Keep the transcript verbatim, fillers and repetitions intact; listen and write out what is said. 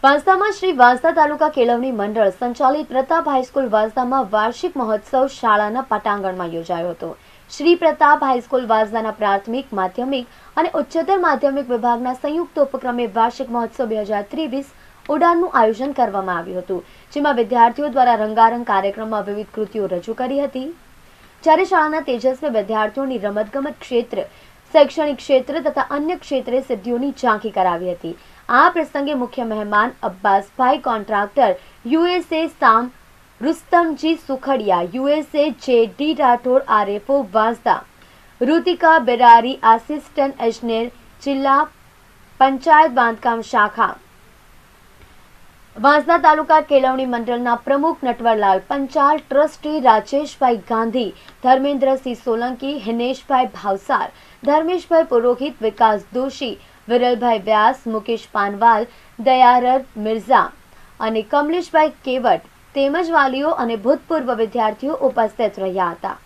વાંસદામાં શ્રી વાંસદા તાલુકા કેળવણી મંડળ સંચાલિત પ્રતાપ હાઈસ્કૂલ વાંસદામાં વાર્ષિક મહોત્સવ શાળાના પટાંગણમાં યોજાયો હતો। શ્રી પ્રતાપ હાઈસ્કૂલ વાંસદાના પ્રાથમિક, માધ્યમિક અને ઉચ્ચતર માધ્યમિક વિભાગના સંયુક્ત ઉપક્રમે વાર્ષિક મહોત્સવ બે હજાર ત્રેવીસ ઉડાનનું આયોજન કરવામાં આવ્યું હતું, જેમાં વિદ્યાર્થીઓ દ્વારા રંગારંગ કાર્યક્રમમાં વિવિધ કૃતિઓ રજૂ કરી હતી। જ્યારે શાળાના તેજસ્વી વિદ્યાર્થીઓની રમતગમત ક્ષેત્ર, શૈક્ષણિક ક્ષેત્ર તથા અન્ય ક્ષેત્રે સિદ્ધિઓની ઝાંખી કરાવી હતી। આ પ્રસંગે મુખ્ય મહેમાન Abbasbhai contractor, USA Sam Rustomji Sukhadia, USA J D Rathod RFO Vansda, Ritika Berari assistant engineer, જિલ્લા પંચાયત બાંધકામ શાખા વાંસદા તાલુકા કેળવણી મંડળના પ્રમુખ નટવરલાલ પંચાલ, ટ્રસ્ટી રાજેશભાઈ ગાંધી, ધર્મેન્દ્રસિંહ સોલંકી, હિનેશભાઈ ભાવસાર, ધર્મેશભાઈ પુરોહિત, વિકાસ દોશી, વિરલભાઈ વ્યાસ, મુકેશ પાનવાલ, દયારર મિર્ઝા અને કમલેશભાઈ કેવટ તેમજ વાલીઓ અને ભૂતપૂર્વ વિદ્યાર્થીઓ ઉપસ્થિત રહ્યા હતા।